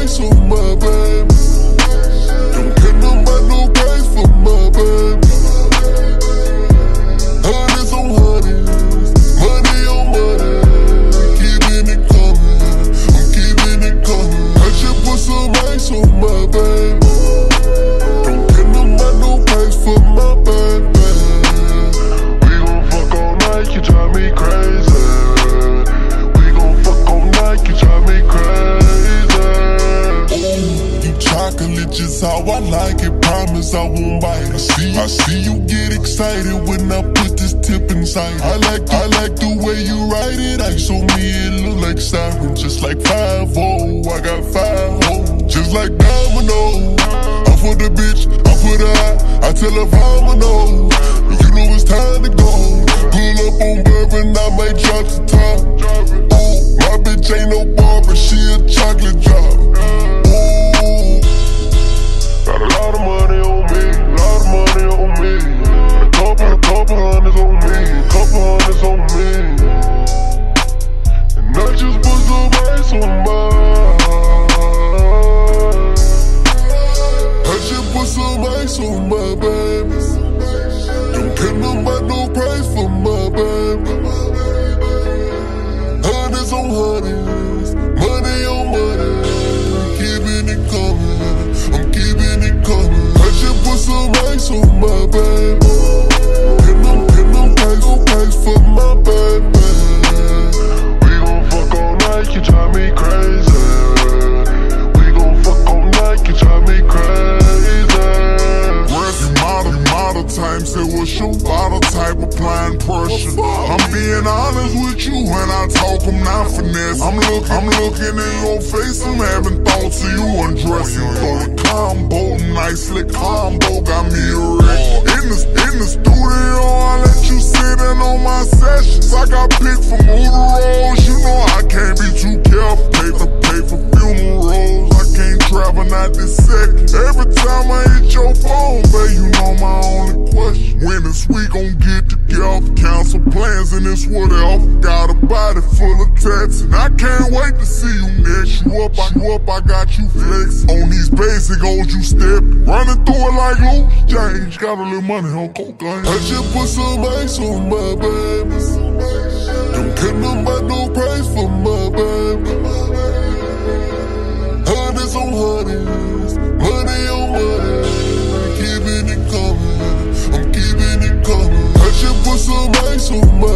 ice on my baby. Don't care about no price for my baby. Hundreds on hundreds, money on money. Keeping it coming, I'm keeping it coming. I just put some ice on my baby. Don't care about no price for my baby. We gon' fuck all night, you drive me crazy. We gon' fuck all night, you drive me crazy. Ooh, you chocolate just how I like it, promise I won't bite. I see you get excited when I put this tip inside. I like the way you ride it. Ice on me, it look like siren, just like 5-0. I got 5 hoes, just like domino. I put the bitch, I put her out, I tell her domino. You know it's time to go. Pull up on bourbon, I might drop the top. Ooh, my bitch ain't no barber, she a chocolate drop. Ooh, got a lot of money on me, a lot of money on me. A couple hundreds on me, a couple hundreds on me. And I just put some ice on mine. I just put some ice on my baby. Don't care about no price for my baby. Hundreds on hundreds, money on money. Keeping it coming, I'm keeping it coming. I just put some ice on my baby. No price for my baby. We gon' fuck all night, you drive me crazy. We gon' fuck all night, you drive me crazy. You model type, say what's your bottle type, applying pressure. I'm being honest with you when I talk, I'm not finesse. I'm looking in your face, I'm having thoughts of you undressing. Throw the combo, nice slick combo, got me erect. In the studio, I let you sit in on my sessions. I got picked from Uteros, you know I can't be too careful. Pay for funerals, I can't travel, not this second. Every time I hit your phone, babe, you know my only question. When is we gon' get together? Cancel plans and it's whatever. Got a body full of tats, and I can't wait to see you next. You up, I got you flex. On these basic hoes you step, running through it like loose change. Got a little money on cocaine. I just put some ice on my baby. Don't care about no price for my baby. Hundreds on hundreds, money on money. Keeping it coming, I'm keeping it coming. I just put some ice on my